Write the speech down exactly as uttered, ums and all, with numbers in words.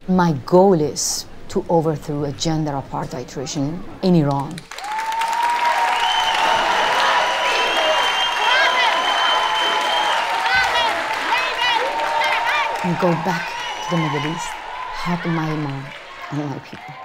My goal is to overthrow a gender apartheid regime in Iran. And go back to the Middle East, help my mom and my people.